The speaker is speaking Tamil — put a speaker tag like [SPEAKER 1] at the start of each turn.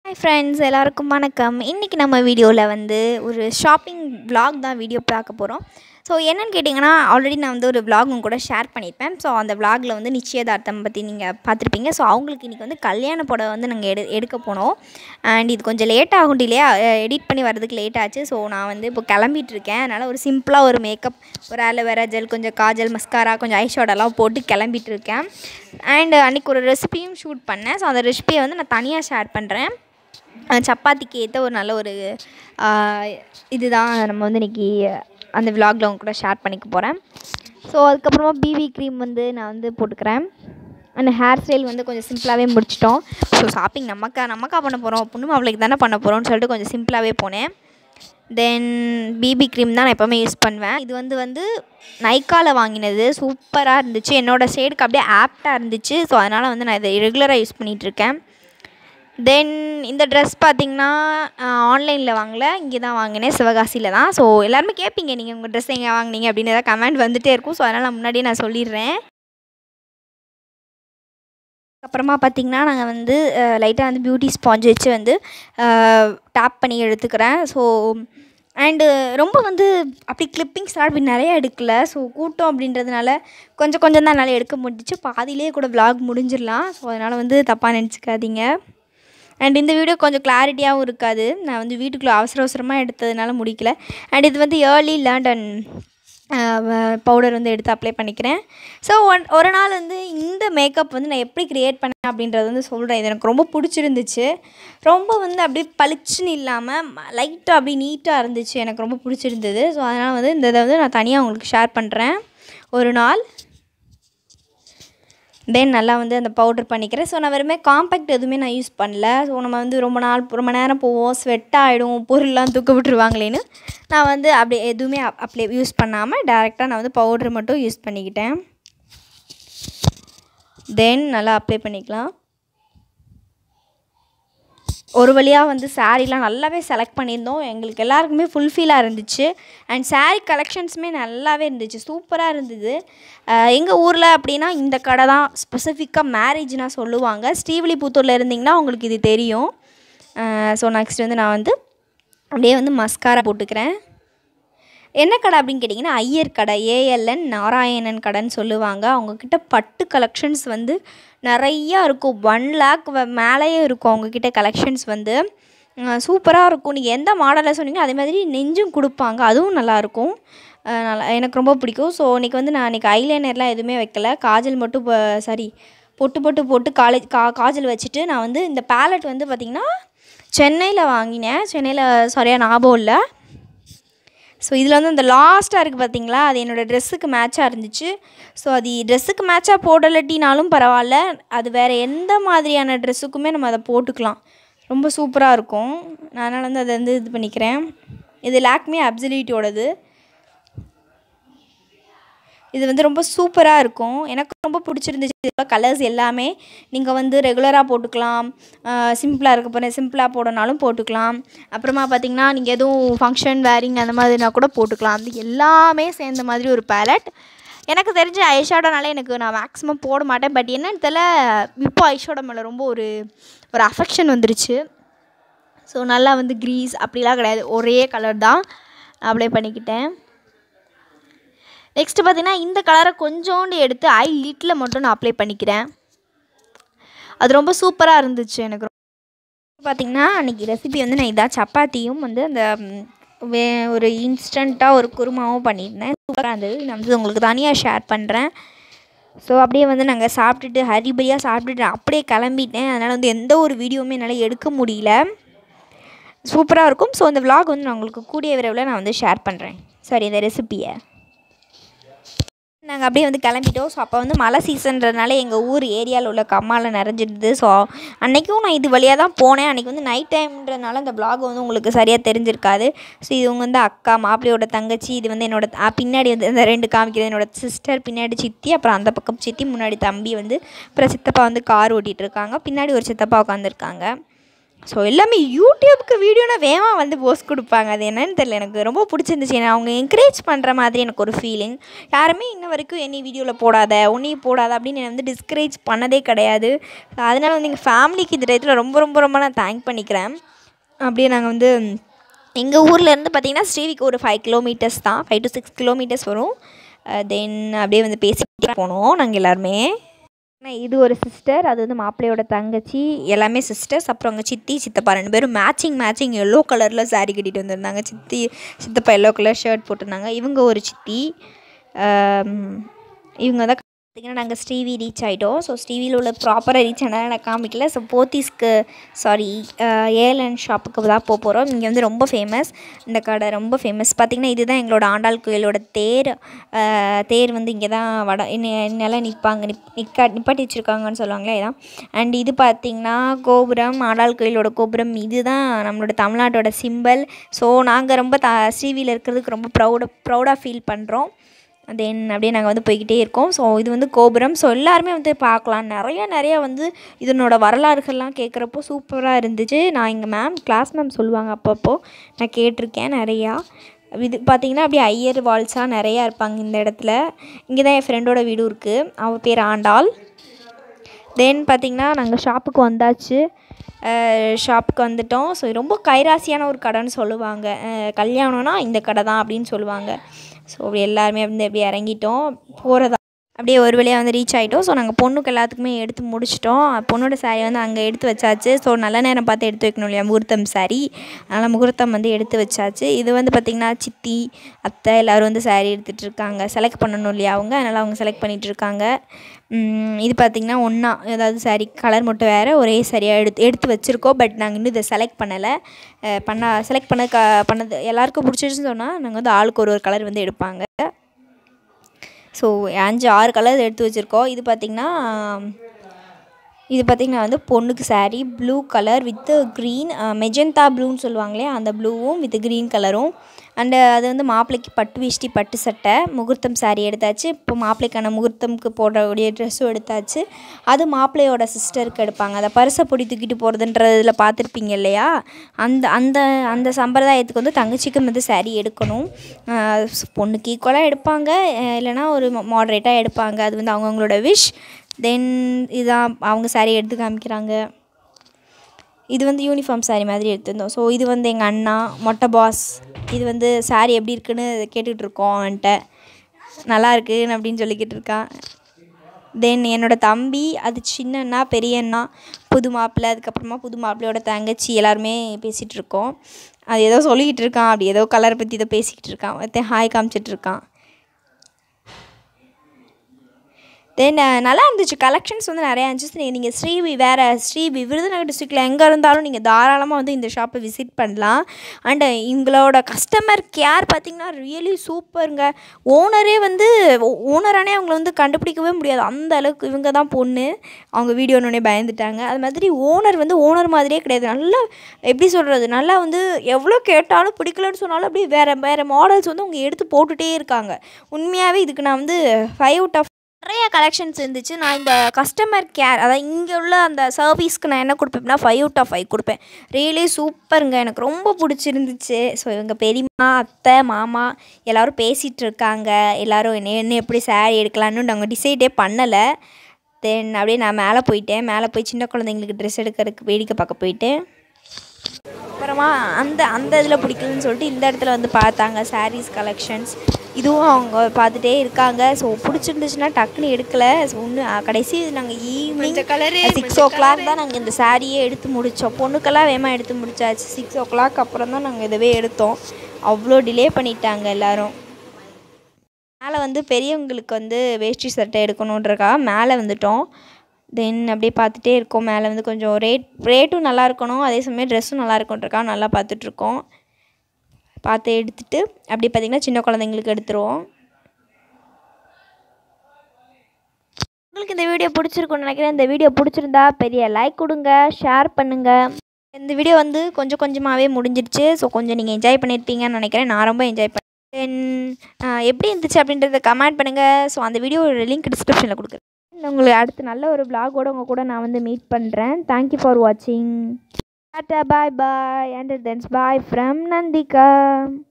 [SPEAKER 1] ஹாய் ஃப்ரெண்ட்ஸ், எல்லாருக்கும் வணக்கம். இன்றைக்கி நம்ம வீடியோவில் வந்து ஒரு ஷாப்பிங் vlog தான் வீடியோ பார்க்க போகிறோம். ஸோ என்னென்னு கேட்டிங்கன்னா, ஆல்ரெடி நான் வந்து ஒரு vlog உங்க கூட ஷேர் பண்ணியிருப்பேன். ஸோ அந்த vlogல வந்து நிச்சயதார்த்தம் பற்றி நீங்கள் பார்த்துருப்பீங்க. ஸோ அவங்களுக்கு இன்றைக்கி வந்து கல்யாண புடவை வந்து நாங்கள் எடுக்க போனோம். அண்ட் இது கொஞ்சம் லேட் ஆகும், டிலே எடிட் பண்ணி வரதுக்கு லேட் ஆச்சு. ஸோ நான் வந்து இப்போ கிளம்பிட்டுருக்கேன். அதனால் ஒரு சிம்பிளாக ஒரு மேக்கப், ஒரு ஆலோவேரா ஜெல், கொஞ்சம் காஜல், மஸ்காரா, கொஞ்சம் ஐஷேடோலாம் போட்டு கிளம்பிட்டு இருக்கேன். அண்ட் அன்றைக்கி ஒரு ரெசிபியும் ஷூட் பண்ணேன். ஸோ அந்த ரெசிபியை வந்து நான் தனியாக ஷேர் பண்ணுறேன். சப்பாத்திக்கு ஏற்ற ஒரு நல்ல ஒரு இதுதான் நம்ம வந்து இன்றைக்கி அந்த விலாகில் அவங்க கூட ஷேர் பண்ணிக்க போகிறேன். ஸோ அதுக்கப்புறமா பிபி க்ரீம் வந்து நான் வந்து போட்டுக்கிறேன். அண்ட் ஹேர் ஸ்டைல் வந்து கொஞ்சம் சிம்பிளாகவே முடிச்சிட்டோம். ஸோ ஷாப்பிங் நமக்கா பண்ண போகிறோம், பொண்ணு மாப்பிள்ளைக்கு தானே பண்ண போகிறோம்னு சொல்லிட்டு கொஞ்சம் சிம்பிளாகவே போனேன். தென் பிபி க்ரீம் தான் நான் எப்போவுமே யூஸ் பண்ணுவேன். இது வந்து நைக்காவில் வாங்கினது, சூப்பராக இருந்துச்சு. என்னோடய ஷேடுக்கு அப்படியே ஆப்டாக இருந்துச்சு. ஸோ அதனால் வந்து நான் இதை ரெகுலராக யூஸ் பண்ணிகிட்ருக்கேன். தென் இந்த ட்ரெஸ் பார்த்திங்கன்னா ஆன்லைனில் வாங்கலை, இங்கே தான் வாங்கினேன், சிவகாசியில் தான். ஸோ எல்லாருமே கேட்பீங்க, நீங்கள் உங்கள் ட்ரெஸ் எங்கே வாங்கினீங்க அப்படின்னு ஏதாவது கமெண்ட் வந்துகிட்டே இருக்கும். ஸோ அதனால் முன்னாடியே நான் சொல்லிடுறேன். அப்புறமா பார்த்திங்கன்னா நாங்கள் வந்து லைட்டாக வந்து பியூட்டி ஸ்பாஞ்ச் வச்சு வந்து டேப் பண்ணி எடுத்துக்கிறேன். ஸோ அண்டு ரொம்ப வந்து அப்படி கிளிப்பிங்ஸ்லாம் அப்படி நிறையா எடுக்கலை. ஸோ கூட்டம் அப்படின்றதுனால கொஞ்சம் தான் என்னால் எடுக்க முடிஞ்சிச்சு. பாதியிலே கூட vlog முடிஞ்சிடலாம். ஸோ அதனால் வந்து தப்பாக நினச்சிக்காதீங்க. அண்ட் இந்த வீடியோ கொஞ்சம் கிளாரிட்டியாகவும் இருக்காது. நான் வந்து வீட்டுக்குள்ளே அவசரமாக எடுத்ததுனால முடிக்கல. அண்ட் இது வந்து ஏர்லி லேண்ட் பவுடர் வந்து எடுத்து அப்ளை பண்ணிக்கிறேன். ஸோ ஒரு நாள் வந்து இந்த மேக்கப் வந்து நான் எப்படி க்ரியேட் பண்ணேன் அப்படின்றது வந்து சொல்கிறேன். இது எனக்கு ரொம்ப பிடிச்சிருந்துச்சு. ரொம்ப வந்து அப்படியே பளிச்சுன்னு இல்லாமல் லைட்டாக அப்படி நீட்டாக இருந்துச்சு. எனக்கு ரொம்ப பிடிச்சிருந்தது. ஸோ அதனால் வந்து இந்த இதை வந்து நான் தனியாக உங்களுக்கு ஷேர் பண்ணுறேன் ஒரு நாள். தென் நல்லா வந்து அந்த பவுடர் பண்ணிக்கிறேன். ஸோ நான் வெறுமே காம்பேக்ட் எதுவுமே நான் யூஸ் பண்ணல. ஸோ நம்ம வந்து ரொம்ப நேரம் போவோம், ஸ்வெட் ஆகிடும், பொருள்லாம் தூக்க விட்டுருவாங்களேன்னு நான் வந்து அப்படி எதுவுமே அப்ளை யூஸ் பண்ணாமல் டேரெக்டாக நான் வந்து பவுடர் மட்டும் யூஸ் பண்ணிக்கிட்டேன். தென் நல்லா அப்ளை பண்ணிக்கலாம். ஒரு வழியாக வந்து சாரீலாம் நல்லாவே செலக்ட் பண்ணியிருந்தோம். எங்களுக்கு எல்லாருக்குமே ஃபுல்ஃபில்லாக இருந்துச்சு. அண்ட் சாரீ கலெக்ஷன்ஸுமே நல்லாவே இருந்துச்சு, சூப்பராக இருந்தது. எங்கள் ஊரில் அப்படின்னா இந்த கடை தான் ஸ்பெசிஃபிக்காக மேரேஜ்னால் சொல்லுவாங்க. ஸ்ரீவில்லிபுத்தூரில் இருந்திங்கன்னா உங்களுக்கு இது தெரியும். ஸோ நெக்ஸ்ட் வந்து நான் வந்து அப்படியே வந்து மஸ்காரா போட்டுக்கிறேன். என்ன கடை அப்படின்னு கேட்டிங்கன்னா ஐயர் கடை, ஏஎல்என் நாராயணன் கடைன்னு சொல்லுவாங்க. அவங்கக்கிட்ட பட்டு கலெக்ஷன்ஸ் வந்து நிறையா இருக்கும். 1 lakh மேலேயே இருக்கும் அவங்கக்கிட்ட கலெக்ஷன்ஸ் வந்து. சூப்பராக இருக்கும். நீங்கள் எந்த மாடலில் சொன்னீங்களோ அதே மாதிரி நெஞ்சும் கொடுப்பாங்க, அதுவும் நல்லாயிருக்கும். எனக்கு ரொம்ப பிடிக்கும். ஸோ நான் இன்றைக்கி ஐலைனர்லாம் எதுவுமே வைக்கல, காஜல் மட்டும் போட்டு காஜல் வச்சுட்டு நான் வந்து இந்த பேலட் வந்து பார்த்திங்கன்னா சென்னையில் வாங்கினேன். சென்னையில் சரியாக ஞாபகம் இல்லை. ஸோ இதில் வந்து அந்த லாஸ்ட்டாக இருக்குது பார்த்திங்களா, அது என்னோடய ட்ரெஸ்ஸுக்கு மேட்சாக இருந்துச்சு. ஸோ அது ட்ரெஸ்ஸுக்கு மேட்சாக போடலட்டினாலும் பரவாயில்ல, அது வேறு எந்த மாதிரியான ட்ரெஸ்ஸுக்குமே நம்ம அதை போட்டுக்கலாம். ரொம்ப சூப்பராக இருக்கும். நான் அதனால் வந்து அதை வந்து இது பண்ணிக்கிறேன். இது லாக்மே அப்சல்யூட்டோடது. இது வந்து ரொம்ப சூப்பராக இருக்கும். எனக்கு ரொம்ப பிடிச்சிருந்துச்சு. இதில் கலர்ஸ் எல்லாமே நீங்கள் வந்து ரெகுலராக போட்டுக்கலாம், சிம்பிளாக இருக்க போகிறேன் சிம்பிளாக போடனாலும் போட்டுக்கலாம். அப்புறமா பார்த்திங்கன்னா நீங்கள் எதுவும் ஃபங்க்ஷன் வேரிங் அந்த மாதிரினா கூட போட்டுக்கலாம். அது எல்லாமே சேர்ந்த மாதிரி ஒரு பேலட். எனக்கு தெரிஞ்ச ஐஷேடோனால நான் மேக்ஸிமம் போட மாட்டேன். பட் என்னன்னு தெரியல, இப்போ ஐஷேடோ மேலே ரொம்ப ஒரு அஃபெக்ஷன் வந்துருச்சு. ஸோ நல்லா வந்து க்ரீஸ் அப்படிலாம் கிடையாது, ஒரே கலர் தான் அப்ளை பண்ணிக்கிட்டேன். நெக்ஸ்ட்டு பார்த்திங்கன்னா இந்த கலரை கொஞ்சோண்டு எடுத்து ஐ லிட்டில் மட்டும் நான் அப்ளை பண்ணிக்கிறேன். அது ரொம்ப சூப்பராக இருந்துச்சு. எனக்கு பார்த்திங்கன்னா அன்றைக்கி ரெசிபி வந்து நான் இதாக சப்பாத்தியும் வந்து அந்த ஒரு இன்ஸ்டண்ட்டாக ஒரு குருமாவும் பண்ணியிருந்தேன். சூப்பராக இருந்தது. நான் வந்து உங்களுக்கு தனியாக ஷேர் பண்ணுறேன். ஸோ அப்படியே வந்து நாங்கள் சாப்பிட்டுட்டு ஹரிபரியாக சாப்பிட்டுட்டு அப்படியே கிளம்பிட்டேன். அதனால் வந்து எந்த ஒரு வீடியோவுமே என்னால் எடுக்க முடியல. சூப்பராக இருக்கும். ஸோ அந்த vlog வந்து நான் உங்களுக்கு கூடிய விரைவில் நான் வந்து ஷேர் பண்ணுறேன். சரி, இந்த ரெசிப்பியை நாங்கள் அப்படியே வந்து கிளம்பிட்டோம். ஸோ அப்போ வந்து மழை சீசன்றதுனால எங்கள் ஊர் ஏரியாவில் உள்ள கம்மாவில் நிறைஞ்சிருந்தது. ஸோ அன்றைக்கும் நான் இது வழியாக தான் போனேன். அன்றைக்கி வந்து நைட் டைம்ன்றதுனால அந்த vlog வந்து உங்களுக்கு சரியாக தெரிஞ்சிருக்காது. ஸோ இவங்க வந்து அக்கா, மாப்பிள்ளையோட தங்கச்சி, இது வந்து பின்னாடி வந்து இந்த 2 காமிக்கிறது என்னோடய சிஸ்டர், பின்னாடி சித்தி, அப்புறம் அந்த பக்கம் சித்தி, முன்னாடி தம்பி வந்து, அப்புறம் சித்தப்பா வந்து கார் ஓட்டிகிட்டு இருக்காங்க, பின்னாடி ஒரு சித்தப்பா உட்காந்துருக்காங்க. ஸோ எல்லாமே யூடியூப்க்கு வீடியோனா வேகமாக வந்து போஸ்ட் கொடுப்பாங்க. அது என்னன்னு தெரியல, எனக்கு ரொம்ப பிடிச்சிருந்துச்சு. ஏன்னா அவங்க என்கரேஜ் பண்ணுற மாதிரி எனக்கு ஒரு ஃபீலிங். யாருமே இன்ன வரைக்கும் என்னை வீடியோவில் போடாத, உன்னையும் போடாத அப்படின்னு என்னை வந்து டிஸ்கரேஜ் பண்ணதே கிடையாது. அதனால் வந்து எங்கள் ஃபேமிலிக்கு இந்த டயத்தில் ரொம்ப ரொம்ப ரொம்ப நான் தேங்க் பண்ணிக்கிறேன். அப்படியே நாங்கள் வந்து எங்கள் ஊர்லேருந்து பார்த்திங்கன்னா ஸ்ரீவிக்கு ஒரு 5 கிலோமீட்டர்ஸ் தான், 5 to 6 கிலோமீட்டர்ஸ் வரும். தென் அப்படியே வந்து பேசிக்கிட்டே போனோம் நாங்கள் எல்லாருமே. இது ஒரு சிஸ்டர், அது வந்து மாப்பிள்ளையோட தங்கச்சி, எல்லாமே சிஸ்டர்ஸ். அப்புறம் அவங்க சித்தி சித்தப்பா 2 பேரும் மேட்சிங் எல்லோ கலரில் சாரீ கட்டிட்டு வந்திருந்தாங்க. சித்தப்பா எல்லோ கலர் ஷர்ட் போட்டிருந்தாங்க. இவங்க ஒரு சித்தி, இவங்க தான் பார்த்திங்கன்னா நாங்கள் ஸ்ரீவி ரீச் ஆகிட்டோம். ஸோ ஸ்ரீவியில் உள்ள ப்ராப்பராக ரீச் ஆனால் நான் காமிக்கல. ஸோ போத்தீஸ்க்கு ஏலன் ஷாப்புக்கு தான் போகிறோம். இங்கே வந்து ரொம்ப ஃபேமஸ், இந்த கடை ரொம்ப ஃபேமஸ். பார்த்திங்கன்னா இதுதான் எங்களோட ஆண்டாள் கோயிலோட தேர் வந்து இங்கே தான் என்னெல்லாம் நிப்பாட்டி வச்சுருக்காங்கன்னு சொல்லுவாங்களே இதான். அண்ட் இது பார்த்திங்கன்னா கோபுரம், ஆண்டாள் கோயிலோட கோபுரம். இதுதான் நம்மளோட தமிழ்நாட்டோட சிம்பிள். ஸோ நாங்கள் ரொம்ப ஸ்ரீவியில் இருக்கிறதுக்கு ரொம்ப ப்ரௌடாக ஃபீல் பண்ணுறோம். தென் அப்படியே நாங்கள் வந்து போய்கிட்டே இருக்கோம். ஸோ இது வந்து கோபுரம். ஸோ எல்லாருமே வந்து பார்க்கலாம். நிறையா வந்து இதனோட வரலாறுகள்லாம் கேட்குறப்போ சூப்பராக இருந்துச்சு. நான் எங்கள் கிளாஸ் மேம் சொல்லுவாங்க, அப்பப்போ நான் கேட்டிருக்கேன் நிறையா. இது பார்த்திங்கன்னா அப்படியே ஐயர் வால்ஸாக நிறையா இருப்பாங்க இந்த இடத்துல. இங்கே தான் என் ஃப்ரெண்டோட வீடும் இருக்குது, அவள் பேர் ஆண்டாள். தென் பார்த்திங்கன்னா நாங்கள் ஷாப்புக்கு வந்தாச்சு. ஷாப்புக்கு வந்துவிட்டோம். ஸோ ரொம்ப கைராசியான ஒரு கடைன்னு சொல்லுவாங்க. கல்யாணம்னா இந்த கடை தான் அப்படின்னு சொல்லுவாங்க. ஸோ அப்படி எல்லாருமே வந்து அப்படியே இறங்கிட்டோம். போகிறதா அப்படியே ஒரு வழியாக வந்து ரீச் ஆகிட்டோம். ஸோ நாங்கள் பொண்ணுக்கு எல்லாத்துக்குமே எடுத்து முடிச்சிட்டோம். பொண்ணோட சாரீ வந்து அங்கே எடுத்து வச்சாச்சு. ஸோ நல்ல நேரம் பார்த்து எடுத்து வைக்கணும் இல்லையா, முகூர்த்தம் சாரீ. அதனால் முகூர்த்தம் வந்து எடுத்து வச்சாச்சு. இது வந்து பார்த்திங்கன்னா சித்தி அத்தை எல்லோரும் வந்து சாரீ எடுத்துகிட்டு இருக்காங்க. செலக்ட் பண்ணணும் இல்லையா அவங்க, அதனால் அவங்க செலக்ட் பண்ணிகிட்ருக்காங்க. இது பார்த்திங்கன்னா ஒன்றா ஏதாவது சாரீ கலர் மட்டும் வேறு, ஒரே சாரியாக எடுத்து வச்சுருக்கோம். பட் நாங்கள் இன்னும் இதை செலக்ட் பண்ணலை. செலக்ட் பண்ணது எல்லாேருக்கும் பிடிச்சிருச்சுன்னு சொன்னால் நாங்கள் வந்து ஆளுக்கு ஒரு கலர் வந்து எடுப்பாங்க. ஸோ 5-6 கலர் எடுத்து வச்சுருக்கோம். இது பார்த்திங்கன்னா வந்து பொண்ணுக்கு sari blue colour with green, magenta ப்ளூன்னு சொல்லுவாங்களே அந்த ப்ளூவும் வித் க்ரீன் கலரும். அண்டு அது வந்து மாப்பிள்ளைக்கு பட்டு வேஷ்டி பட்டு சட்டை, முகூர்த்தம் சாரீ எடுத்தாச்சு. இப்போ மாப்பிள்ளைக்கான முகூர்த்தம்க்கு போடக்கூடிய ட்ரெஸ்ஸும் எடுத்தாச்சு. அது மாப்பிள்ளையோட சிஸ்டருக்கு எடுப்பாங்க. அதை பரிசை பொடி தூக்கிட்டு போகிறதுன்றதில் பார்த்துருப்பீங்க இல்லையா, அந்த அந்த அந்த சம்பிரதாயத்துக்கு வந்து தங்கச்சிக்கும் வந்து சாரீ எடுக்கணும். பொண்ணுக்கு ஈக்குவலாக எடுப்பாங்க, இல்லைனா ஒரு மாடரேட்டாக எடுப்பாங்க. அது வந்து அவங்கவுங்களோட விஷ். தென் இதான் அவங்க சாரீ எடுத்து காமிக்கிறாங்க. இது வந்து யூனிஃபார்ம் சாரீ மாதிரி எடுத்திருந்தோம். ஸோ இது வந்து எங்கள் அண்ணா மொட்டை பாஸ். இது வந்து சாரீ எப்படி இருக்குன்னு கேட்டுட்ருக்கோம் அவன்கிட்ட. நல்லா இருக்குன்னு அப்படின்னு சொல்லிக்கிட்டு இருக்கான். தென் என்னோடய தம்பி, அது சின்ன அண்ணா பெரிய அண்ணா, புது மாப்பிள்ளை, அதுக்கப்புறமா புது மாப்பிள்ளையோட தங்கச்சி எல்லாருமே பேசிகிட்ருக்கோம். அது ஏதோ சொல்லிக்கிட்டு இருக்கான், அப்படி ஏதோ கலரை பற்றி ஏதோ பேசிக்கிட்டு இருக்கான். ஒருத்தன் ஹாய் காமிச்சிட்ருக்கான். தென் நல்லா இருந்துச்சு. கலெக்ஷன்ஸ் வந்து நிறையா இருந்துச்சு. நீங்கள் ஸ்ரீவி விருதுநகர் டிஸ்ட்ரிக்டில் எங்கே இருந்தாலும் நீங்கள் தாராளமாக வந்து இந்த ஷாப்பை விசிட் பண்ணலாம். அண்டு எங்களோட கஸ்டமர் கேர் பார்த்திங்கன்னா ரியலி சூப்பருங்க. ஓனரானே அவங்கள வந்து கண்டுபிடிக்கவே முடியாது, அந்த அளவுக்கு இவங்க தான் பொண்ணு. அவங்க வீடியோனோடனே பயந்துட்டாங்க. அது மாதிரி ஓனர் மாதிரியே கிடையாது. நல்லா எப்படி சொல்கிறது, நல்லா வந்து எவ்வளோ கேட்டாலும் பிடிக்கலன்னு சொன்னாலும் அப்படியே வேறு மாடல்ஸ் வந்து அவங்க எடுத்து போட்டுகிட்டே இருக்காங்க. உண்மையாகவே இதுக்கு நான் வந்து 5 out of நிறைய கலெக்ஷன்ஸ் இருந்துச்சு. நான் இந்த கஸ்டமர் கேர், அதாவது இங்கே உள்ள அந்த சர்வீஸ்க்கு நான் என்ன கொடுப்பேன்னா 5 out of 5 கொடுப்பேன். ரியலி சூப்பருங்க, எனக்கு ரொம்ப பிடிச்சிருந்துச்சு. ஸோ இவங்க பெரியம்மா அத்தை மாமா எல்லோரும் பேசிகிட்டு இருக்காங்க. எல்லோரும் என்ன எப்படி சாரீ எடுக்கலான்னு நாங்கள் டிசைடே பண்ணலை. தென் அப்படியே நான் மேலே போய் சின்ன குழந்தைங்களுக்கு ட்ரெஸ் எடுக்கிறதுக்கு வேடிக்கை பார்க்க போயிட்டேன். அப்புறமா அந்த இதில் பிடிக்கலன்னு சொல்லிட்டு இந்த இடத்துல வந்து பார்த்தாங்க சாரீஸ் கலெக்ஷன்ஸ். இதுவும் அவங்க பார்த்துட்டே இருக்காங்க. ஸோ பிடிச்சிருந்துச்சுன்னா டக்குன்னு எடுக்கலை. ஸோ கடைசி நாங்கள் ஈவினிங் 6 o'clock தான் நாங்கள் இந்த சாரியே எடுத்து முடித்தோம். பொண்ணுக்கெல்லாம் வேகமாக எடுத்து முடிச்சாச்சு. 6 o'clock அப்புறம் தான் நாங்கள் இதவே எடுத்தோம். அவ்வளோ டிலே பண்ணிட்டாங்க எல்லோரும். மேலே வந்து பெரியவங்களுக்கு வந்து வேஷ்டி சட்டை எடுக்கணுன்றக்காக மேலே வந்துட்டோம். தென் அப்படியே பார்த்துட்டே இருக்கோம். மேலே வந்து கொஞ்சம் ரேட்டும் நல்லா இருக்கணும், அதே சமயம் ட்ரெஸ்ஸும் நல்லா இருக்குன்றக்காக நல்லா பார்த்துட்ருக்கோம். பார்த்து எடுத்துகிட்டு அப்படியே பார்த்திங்கன்னா சின்ன குழந்தைங்களுக்கு எடுத்துருவோம். உங்களுக்கு இந்த வீடியோ பிடிச்சிருக்குன்னு நினைக்கிறேன். இந்த வீடியோ பிடிச்சிருந்தா பெரிய லைக் கொடுங்க, ஷேர் பண்ணுங்கள். இந்த வீடியோ வந்து கொஞ்சமாகவே முடிஞ்சிருச்சு. ஸோ கொஞ்சம் நீங்கள் என்ஜாய் பண்ணியிருப்பீங்கன்னு நினைக்கிறேன். நான் ரொம்ப என்ஜாய் பண்ணேன். தென் எப்படி இருந்துச்சு அப்படின்றத கமெண்ட் பண்ணுங்கள். ஸோ அந்த வீடியோட லிங்க் டிஸ்கிரிப்ஷனில் கொடுக்குறேன். உங்களுக்கு அடுத்து நல்ல ஒரு vlog-ஓட உங்கள் கூட நான் வந்து மீட் பண்ணுறேன். தேங்க்யூ ஃபார் வாட்சிங். Tata, bye bye. And then bye from Nandika.